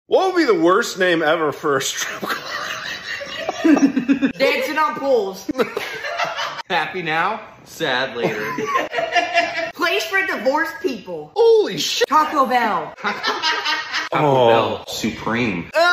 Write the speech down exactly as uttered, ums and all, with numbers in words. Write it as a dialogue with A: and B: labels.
A: What would be the worst name ever for a strip club?
B: Dancing on pools.
C: Happy now, sad later.
B: Place for divorced people.
A: Holy shit.
B: Taco Bell.
C: Taco
A: Oh.
C: Bell Supreme.
A: Uh,